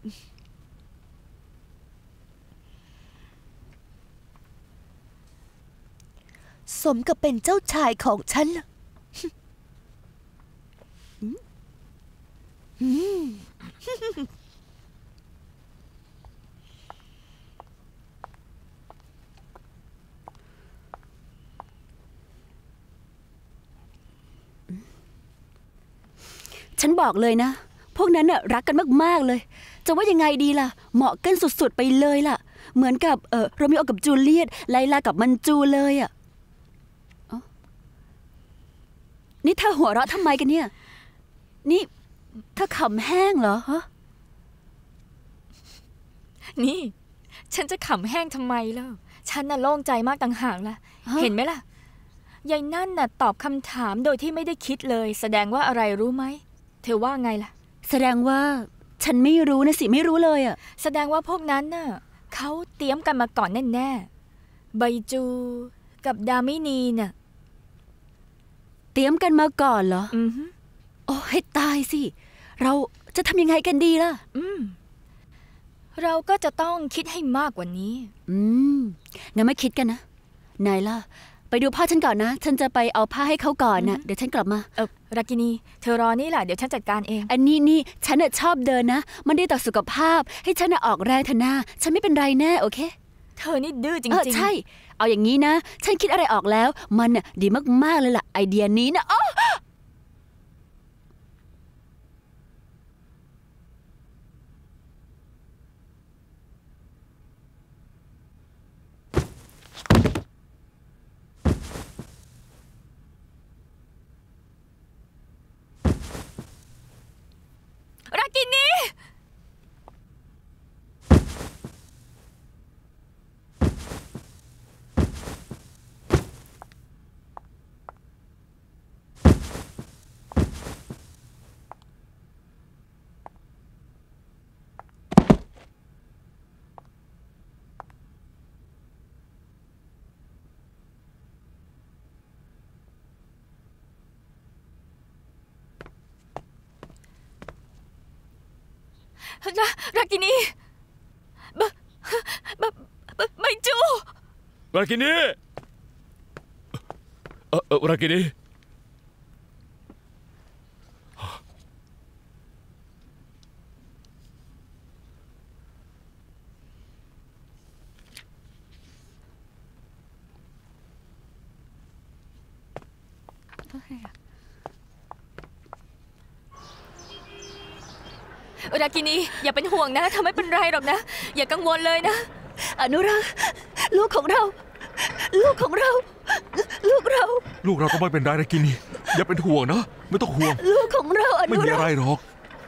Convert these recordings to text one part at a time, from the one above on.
สมกับเป็นเจ้าชายของฉันฉันบอกเลยนะพวกนั้นน่ะรักกันมากๆเลยจะว่ายังไงดีล่ะเหมาะกันสุดๆไปเลยล่ะเหมือนกับโรมิโอกับจูเลียตไลลากับมันจูเลยอ่ะนี่เธอหัวเราะทำไมกันเนี่ยนี่เธอขำแห้งเหรอฮะนี่ฉันจะขำแห้งทำไมล่ะฉันน่ะโล่งใจมากต่างหากล่ะเห็นไหมล่ะยายนั่นน่ะตอบคำถามโดยที่ไม่ได้คิดเลยแสดงว่าอะไรรู้ไหมเธอว่าไงล่ะแสดงว่าฉันไม่รู้นะสิไม่รู้เลยอ่ะแสดงว่าพวกนั้นน่ะเขาเตรียมกันมาก่อนแน่ๆใบจูกับดามินีน่ะเตรียมกันมาก่อนเหรอโอ้ให้ตายสิเราจะทำยังไงกันดีล่ะเราก็จะต้องคิดให้มากกว่านี้งั้นไม่คิดกันนะนายล่ะไปดูพ่อฉันก่อนนะฉันจะไปเอาผ้าให้เขาก่อนนะเดี๋ยวฉันกลับมารากินีเธอรอนี่แหละเดี๋ยวฉันจัดการเองอันนี้ฉันชอบเดินนะมันดีต่อสุขภาพให้ฉันออกแรงเถอะนะฉันไม่เป็นไรแน่โอเคเธอนี่ดื้อจริงๆใช่เอาอย่างนี้นะฉันคิดอะไรออกแล้วมันดีมากๆเลยล่ะไอเดียนี้นะรากินีรากินีใบจูรากินีรากินีรากินีอย่าเป็นห่วงนะเธอไม่เป็นไรหรอกนะอย่ากังวลเลยนะอนุรักษ์ลูกของเราลูกของเราลูกเราต้องไม่เป็นไรรากินีอย่าเป็นห่วงนะไม่ต้องห่วงลูกของเราอนุรักษ์ไม่มีอะไรหรอก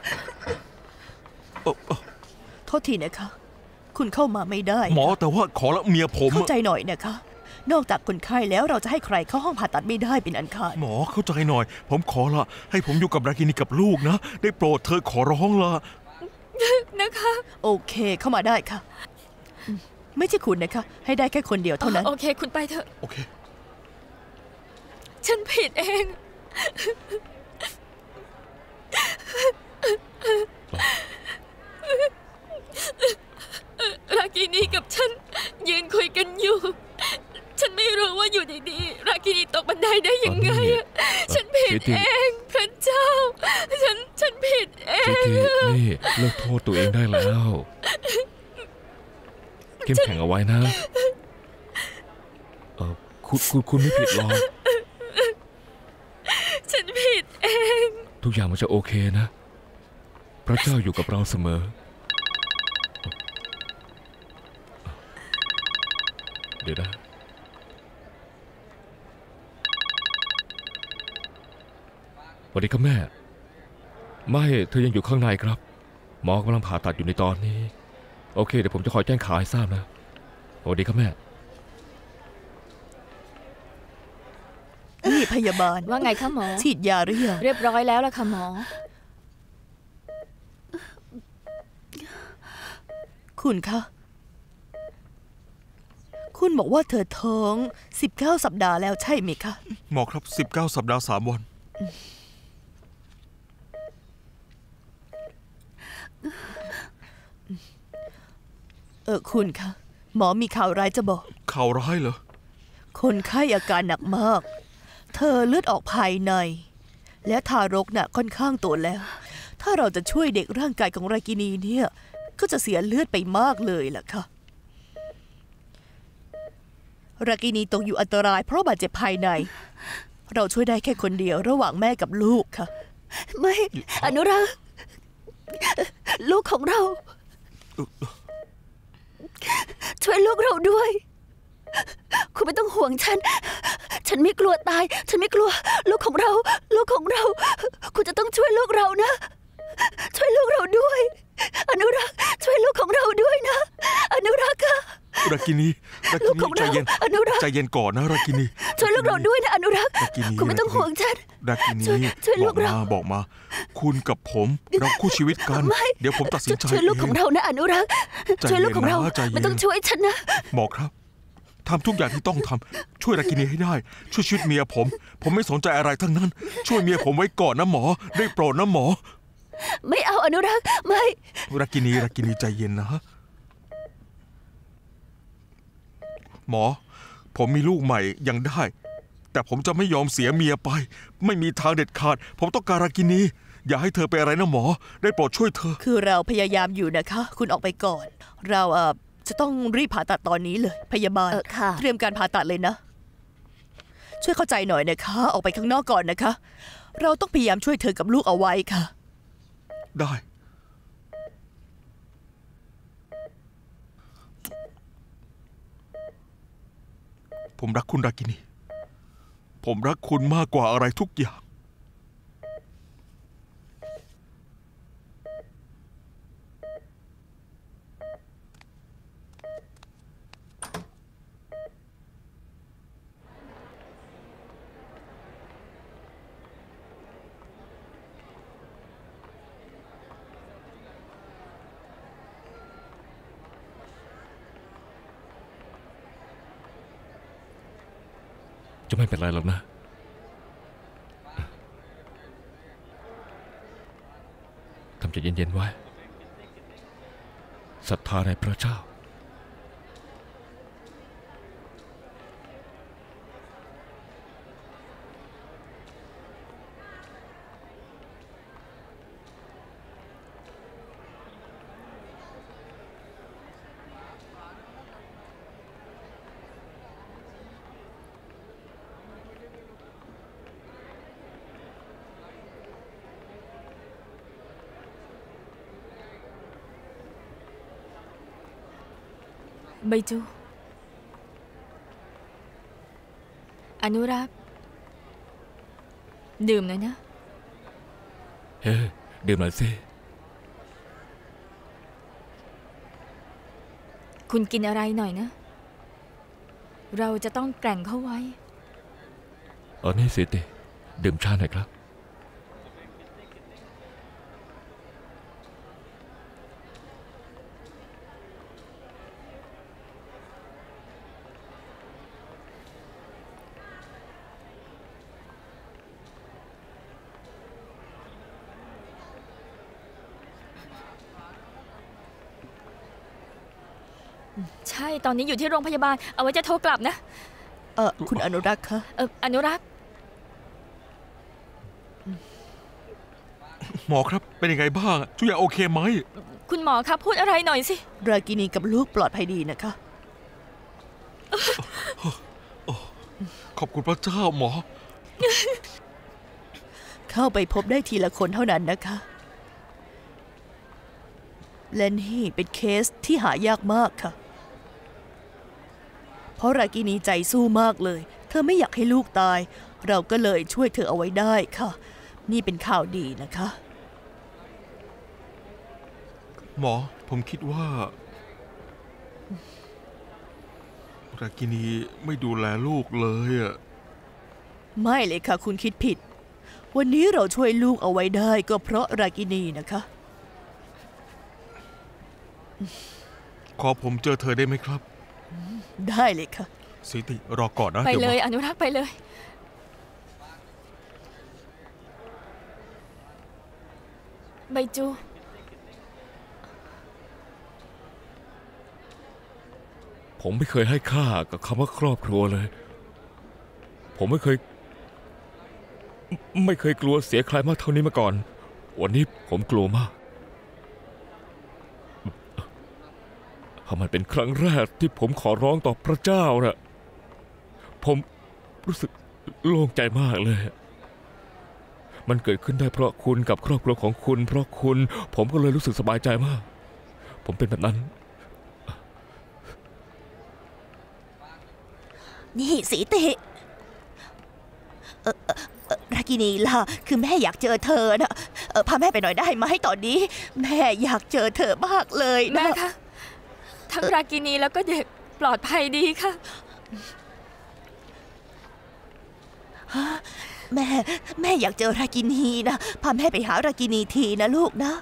โทษทีนะคะคุณเข้ามาไม่ได้หมอแต่ว่าขอละเมียผมเข้าใจหน่อยนะคะนอกจากคนไข้แล้วเราจะให้ใครเข้าห้องผ่าตัดไม่ได้เป็นอันขาดหมอเข้าใจหน่อยผมขอละให้ผมอยู่กับรากินีกับลูกนะได้โปรดเธอขอร้องละนะคะโอเคเข้ามาได้ค่ะไม่ใช่คุณนะคะให้ได้แค่คนเดียวเท่านั้นโอเคคุณไปเถอะโอเคฉันผิดเองรากินีกับฉันยืนคุยกันอยู่ฉันไม่รู้ว่าอยู่ดีๆรากินีตกบันไดได้ยังไงฉันผิดเองพระเจ้าฉันผิดเองนี่เลิกโทษตัวเองได้แล้วเข้มแข็งเอาไว้นะคุณไม่ผิดหรอกฉันผิดเองทุกอย่างมันจะโอเคนะพระเจ้าอยู่กับเราเสมอเดี๋ยวนะสวัสดีครับแม่ไม่เธอยังอยู่ข้างในครับหมอกำลังผ่าตัดอยู่ในตอนนี้โอเคเดี๋ยวผมจะคอยแจ้งข่าวให้ทราบนะสวัสดีครับแม่นี่พยาบาลว่าไงคะหมอฉีดยาหรือยังเรียบร้อยแล้วล่ะค่ะหมอคุณคะคุณบอกว่าเธอท้อง19 สัปดาห์แล้วใช่ไหมคะหมอครับ19 สัปดาห์3 วันคุณคะหมอมีข่าวร้ายจะบอกข่าวร้ายเหรอคนไข้อาการหนักมาก เธอเลือดออกภายใน และทารกน่ะค่อนข้างโตแล้ว ถ้าเราจะช่วยเด็กร่างกายของรากินีเนี่ยก็จะเสียเลือดไปมากเลยล่ะค่ะรากินีตกอยู่อันตรายเพราะบาดเจ็บภายใน เราช่วยได้แค่คนเดียวระหว่างแม่กับลูกค่ะไม่อนุรักษ์ลูกของเรา ช่วยลูกเราด้วย คุณไม่ต้องห่วงฉันไม่กลัวตาย ฉันไม่กลัวลูกของเรา คุณจะต้องช่วยลูกเรานะ ช่วยลูกเราด้วย อนุรักษ์ช่วยลูกของเราด้วยนะ อนุรักษ์ค่ะรากินีลูกของใจเราเย็นอนุรักษ์ใจเย็นก่อนนะรากินีช่วยลูกเราด้วยนะอนุรักษ์รากินีคุณไม่ต้องห่วงฉันรากินีช่วยลูกเราบอกมา คุณกับผมเราคู่ชีวิตกันไม่เดี๋ยวผมตัดสินใจช่วยลูกของเองเรานะอนุรักษ์ใจช่วยเย็นลูกของเรานะใจเย็นไม่ต้องช่วยฉันนะหมอครับทำทุกอย่างที่ต้องทำช่วยรากินีให้ได้ ช่วยชีวิตเมียผมไม่สนใจอะไรทั้งนั้น ช่วยเมียผมไว้ก่อนนะหมอ ได้โปรดนะหมอไม่เอาอนุรักษ์ไม่รากินีใจเย็นนะหมอ ผมมีลูกใหม่ยังได้ แต่ผมจะไม่ยอมเสียเมียไป ไม่มีทางเด็ดขาด ผมต้องการรากินีอย่าให้เธอเป็นอะไรนะหมอ ได้โปรดช่วยเธอคือเราพยายามอยู่นะคะ คุณออกไปก่อน เราจะต้องรีบผ่าตัดตอนนี้เลยพยาบาลค่ะเตรียมการผ่าตัดเลยนะ ช่วยเข้าใจหน่อยนะคะ ออกไปข้างนอกก่อนนะคะ เราต้องพยายามช่วยเธอกับลูกเอาไว้ค่ะได้ ผมรักคุณรากินี ผมรักคุณมากกว่าอะไรทุกอย่างจะไม่เป็นไรหรอกนะทำใจเย็นๆไว้ศรัทธาในพระเจ้าใบจู อนุรักษ์ดื่มหน่อยนะเฮ้ดื่มหน่อยสิคุณกินอะไรหน่อยนะ เราจะต้องแกร่งเข้าไว้นี่สิติดื่มชาหน่อยครับใช่ตอนนี้อยู่ที่โรงพยาบาล เอาไว้จะโทรกลับนะคุณอนุรักษ์คะอนุรักษ์หมอครับเป็นยังไงบ้างทุกอย่างโอเคไหมคุณหมอครับพูดอะไรหน่อยสิรากินีกับลูกปลอดภัยดีนะคะขอบคุณพระเจ้าหมอเข้าไปพบได้ทีละคนเท่านั้นนะคะและนี่เป็นเคสที่หายากมากค่ะ เพราะรากินีใจสู้มากเลย เธอไม่อยากให้ลูกตาย เราก็เลยช่วยเธอเอาไว้ได้ค่ะ นี่เป็นข่าวดีนะคะหมอผมคิดว่ารากินีไม่ดูแลลูกเลยอะไม่เลยค่ะ คุณคิดผิด วันนี้เราช่วยลูกเอาไว้ได้ก็เพราะรากินีนะคะขอผมเจอเธอได้ไหมครับได้เลยค่ะสิติรอก่อนนะไปดี๋วเลยมาอนุรักษ์ไปเลย ใบจูผมไม่เคยให้ค่ากับคำว่าครอบครัวเลยผมไม่เคยกลัวเสียใครมากเท่านี้มาก่อนวันนี้ผมกลัวมากมันเป็นครั้งแรกที่ผมขอร้องต่อพระเจ้านะผมรู้สึกโล่งใจมากเลยมันเกิดขึ้นได้เพราะคุณกับครอบครัวของคุณเพราะคุณผมก็เลยรู้สึกสบายใจมากผมเป็นแบบนั้นนี่สีติรากินีล่ะคือแม่อยากเจอเธอนะพาแม่ไปหน่อยได้ไหมตอนนี้แม่อยากเจอเธอมากเลยนะแม่คะทั้งรากินีแล้วก็เด็กปลอดภัยดีค่ะแม่อยากเจอรากินีนะพาแม่ไปหารากินีทีนะลูกนะ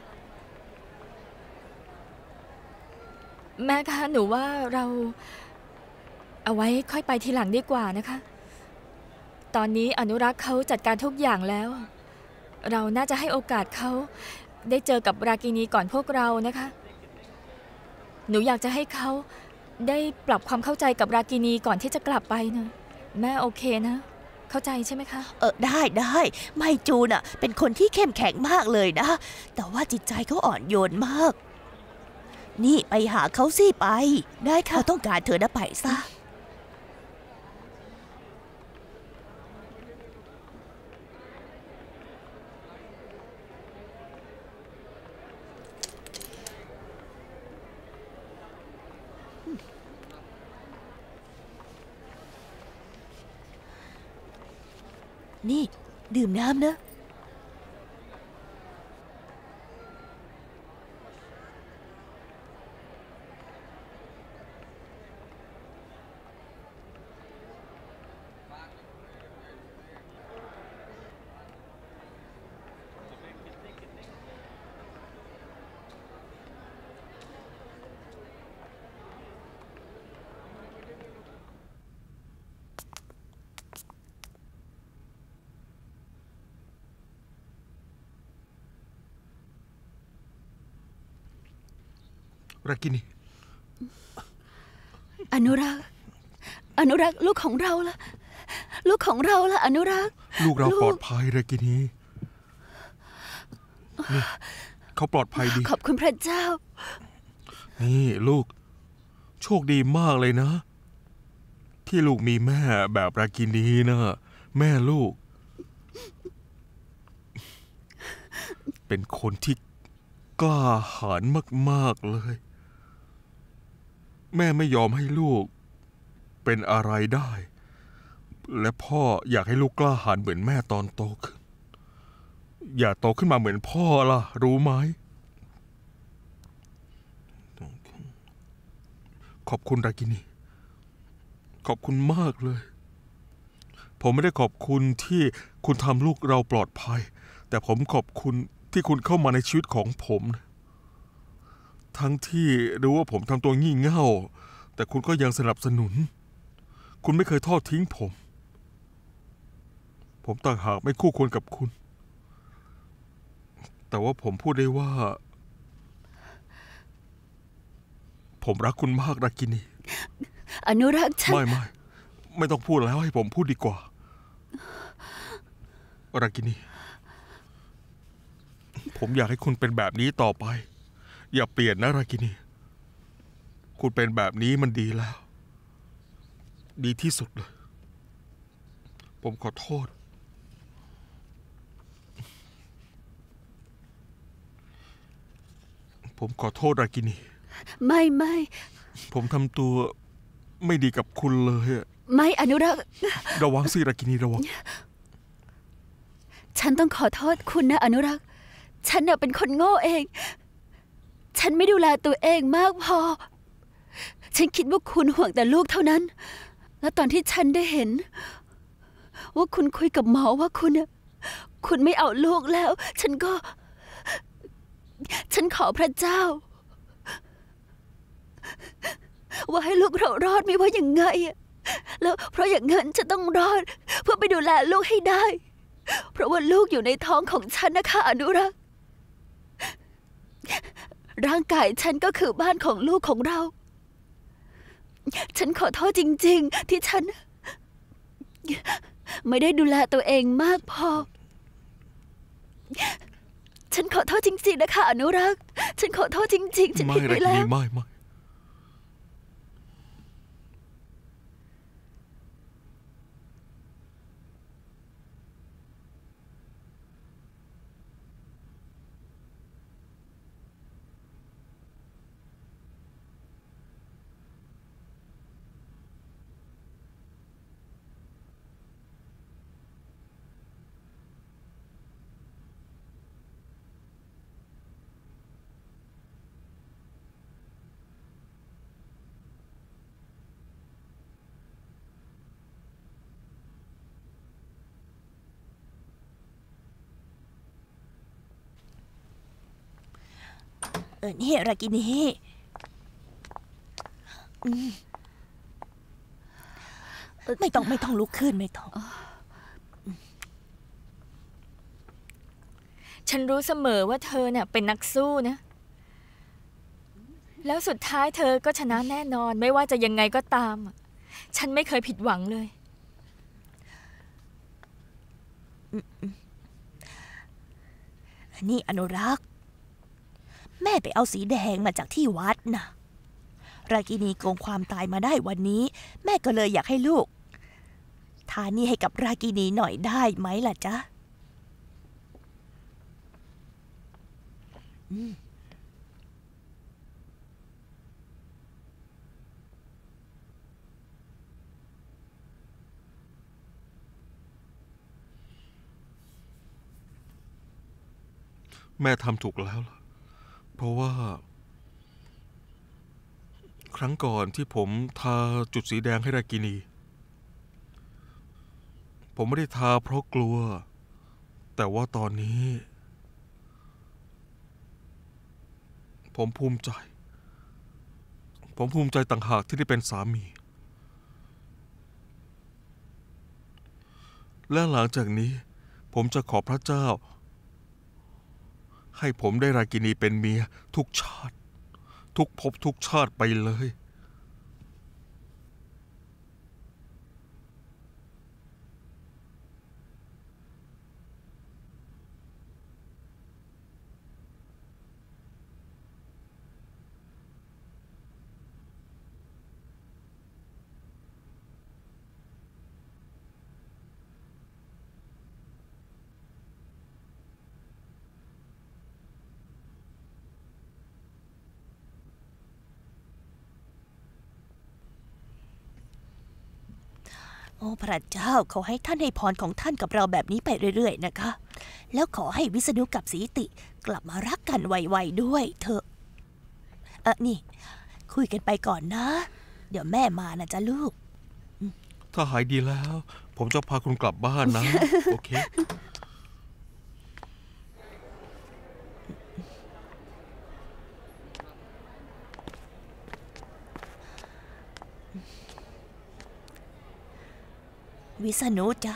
แม่คะหนูว่าเราเอาไว้ค่อยไปทีหลังดีกว่านะคะตอนนี้อนุรักษ์เขาจัดการทุกอย่างแล้วเราน่าจะให้โอกาสเขาได้เจอกับรากินีก่อนพวกเรานะคะหนูอยากจะให้เขาได้ปรับความเข้าใจกับรากินีก่อนที่จะกลับไปนะแม่โอเคนะเข้าใจใช่ไหมคะได้ไมจูน่ะเป็นคนที่เข้มแข็งมากเลยนะแต่ว่าจิตใจเขาอ่อนโยนมากนี่ไปหาเขาสิไปได้ค่ะต้องการเธอนะไปซะนี่ดื่มน้ำนะรากินีอนุรักษ์ลูกของเราล่ะลูกของเราล่ะอนุรักษ์ลูกเราปลอดภัยรากินีนี่เขาปลอดภัยดีขอบคุณพระเจ้านี่ลูกโชคดีมากเลยนะที่ลูกมีแม่แบบรากินีนะแม่ลูกเป็นคนที่กล้าหาญมากๆเลยแม่ไม่ยอมให้ลูกเป็นอะไรได้และพ่ออยากให้ลูกกล้าหาญเหมือนแม่ตอนโตขึ้นอย่าโตขึ้นมาเหมือนพ่อล่ะรู้ไหมขอบคุณรากินีขอบคุณมากเลยผมไม่ได้ขอบคุณที่คุณทำลูกเราปลอดภัยแต่ผมขอบคุณที่คุณเข้ามาในชีวิตของผมทั้งที่รู้ว่าผมทำตัวงี่เง่าแต่คุณก็ยังสนับสนุนคุณไม่เคยทอดทิ้งผมต่างหากไม่คู่ควรกับคุณแต่ว่าผมพูดได้ว่าผมรักคุณมากรากินีอนุรักษ์ฉันไม่ต้องพูดแล้วให้ผมพูดดีกว่ารากินีผมอยากให้คุณเป็นแบบนี้ต่อไปอย่าเปลี่ยนนะรากินีคุณเป็นแบบนี้มันดีแล้วดีที่สุดเลยผมขอโทษรากินีไม่ผมทำตัวไม่ดีกับคุณเลยไม่อนุรักษ์ระวังสิรากินีระวังฉันต้องขอโทษคุณนะอนุรักษ์ฉันน่ะเป็นคนโง่เองฉันไม่ดูแลตัวเองมากพอฉันคิดว่าคุณห่วงแต่ลูกเท่านั้นแล้วตอนที่ฉันได้เห็นว่าคุณคุยกับหมอว่าคุณไม่เอาลูกแล้วฉันขอพระเจ้าว่าให้ลูกเรารอดไม่ว่ายังไงแล้วเพราะอย่างนั้นฉันต้องรอดเพื่อไปดูแลลูกให้ได้เพราะว่าลูกอยู่ในท้องของฉันนะคะอนุรักษ์ร่างกายฉันก็คือบ้านของลูกของเราฉันขอโทษจริงๆ ที่ฉัน ไม่ได้ดูแลตัวเองมากพอ ฉันขอโทษจริงๆนะคะอนุรักษ์ฉันขอโทษจริงๆฉันไม่ผิดราไปกิแล้นีวไม่นี่รากินีไม่ต้องลุกขึ้นไม่ต้องฉันรู้เสมอว่าเธอเนี่ยเป็นนักสู้นะ แล้วสุดท้ายเธอก็ชนะแน่นอนไม่ว่าจะยังไงก็ตาม ฉันไม่เคยผิดหวังเลยนี่อนุรักษ์แม่ไปเอาสีแดงมาจากที่วัดนะรากินีโกงความตายมาได้วันนี้แม่ก็เลยอยากให้ลูกทานี่ให้กับรากินีหน่อยได้ไหมล่ะจ๊ะแม่ทำถูกแล้วล่ะเพราะว่า ครั้งก่อนที่ผมทาจุดสีแดงให้รากินี ผมไม่ได้ทาเพราะกลัว แต่ว่าตอนนี้ ผมภูมิใจต่างหากที่ได้เป็นสามี และหลังจากนี้ ผมจะขอพระเจ้า ให้ผมได้รากินีเป็นเมียทุกชาติ ทุกภพทุกชาติไปเลยโอ้พระเจ้าขอให้ท่านให้พรของท่านกับเราแบบนี้ไปเรื่อยๆนะคะแล้วขอให้วิษณุกับสีติกลับมารักกันไวๆด้วยเถอะนี่คุยกันไปก่อนนะเดี๋ยวแม่มานะจ๊ะลูกถ้าหายดีแล้ว ผมจะพาคุณกลับบ้านนะ โอเควิษณุจ๊ะ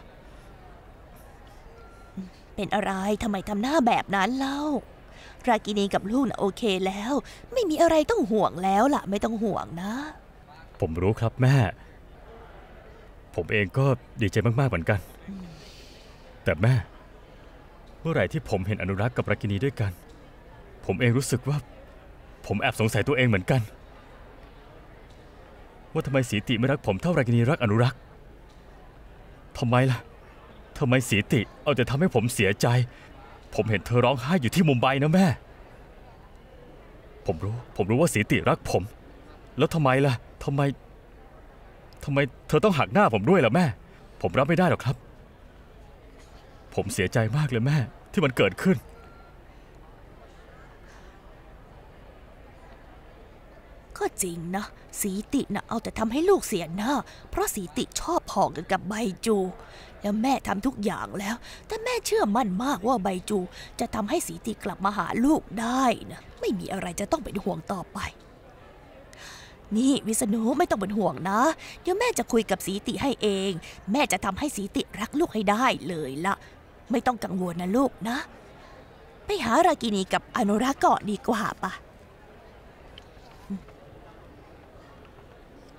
เป็นอะไรทำไมทำหน้าแบบนั้นเล่ารากินีกับลูกน่ะโอเคแล้วไม่มีอะไรต้องห่วงแล้วล่ะไม่ต้องห่วงนะผมรู้ครับแม่ ผมเองก็ดีใจมากๆเหมือนกัน แต่แม่ เมื่อไหร่ที่ผมเห็นอนุรักษ์กับรากินีด้วยกัน ผมเองรู้สึกว่า ผมแอบสงสัยตัวเองเหมือนกัน ว่าทำไมสีติไม่รักผมเท่ารากินีรักอนุรักษ์ทำไมล่ะทำไมสีติเอาแต่ทำให้ผมเสียใจ ผมเห็นเธอร้องไห้อยู่ที่มุมไบนะแม่ ผมรู้ว่าสีติรักผม แล้วทำไมล่ะทำไมเธอต้องหักหน้าผมด้วยล่ะแม่ ผมรับไม่ได้หรอกครับ ผมเสียใจมากเลยแม่ที่มันเกิดขึ้นก็จริงนะสีตินะเอาแต่ทำให้ลูกเสียหน้าเพราะสีติชอบพอกันกับใบจูแล้วแม่ทำทุกอย่างแล้วแต่แม่เชื่อมั่นมากว่าใบจูจะทำให้สีติกลับมาหาลูกได้นะไม่มีอะไรจะต้องเป็นห่วงต่อไปนี่วิษณุไม่ต้องเป็นห่วงนะเดี๋ยวแม่จะคุยกับสีติให้เองแม่จะทำให้สีติรักลูกให้ได้เลยละไม่ต้องกังวลนะลูกนะไปหารากินีกับอนุรักษ์ก่อนดีกว่าปะ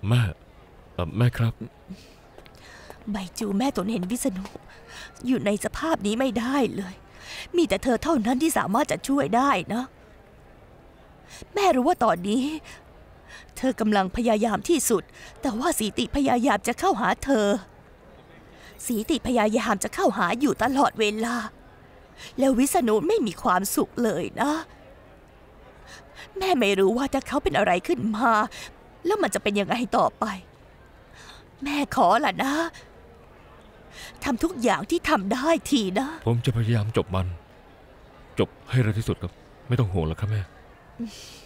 แม่แม่ครับใบจูแม่ทนเห็นวิษณุอยู่ในสภาพนี้ไม่ได้เลย มีแต่เธอเท่านั้นที่สามารถจะช่วยได้นะ แม่รู้ว่าตอนนี้ เธอกำลังพยายามที่สุด แต่ว่าสีติพยายามจะเข้าหาเธอ สีติพยายามจะเข้าหาอยู่ตลอดเวลา แล้ววิษณุไม่มีความสุขเลยนะ แม่ไม่รู้ว่าถ้าเขาเป็นอะไรขึ้นมา แล้วมันจะเป็นยังไงต่อไป แม่ขอล่ะนะทำทุกอย่างที่ทำได้ทีนะผมจะพยายามจบมัน จบให้เร็วที่สุดครับ ไม่ต้องห่วงแล้วครับแม่